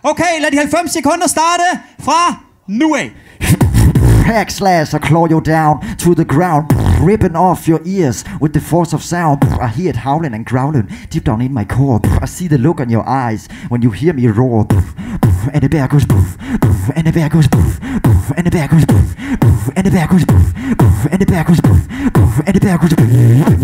Okay, lad de 90 sekunder starte fra nu af. Hack, slash, I claw you down to the ground, ripping off your ears with the force of sound. I hear it howling and growling deep down in my core. I see the look on your eyes when you hear me roar. And the bear goes poof, poof, and the bear goes poof, poof, and the bear goes poof, poof, and the bear goes poof, poof, and the bear goes poof, poof, and the bear goes poof.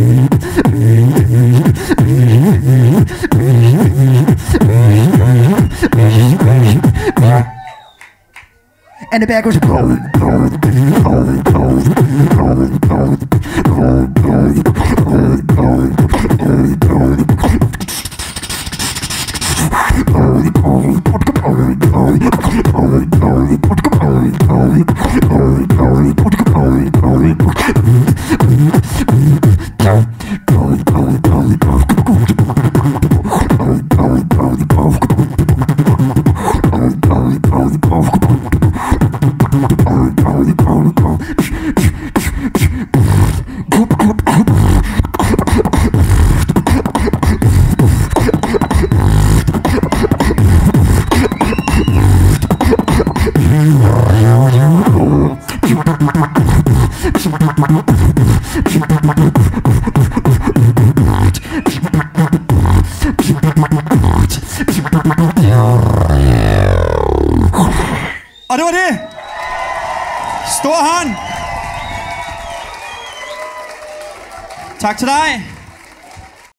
And the bear goes Og det var det. Stor hånd. Tak til dig.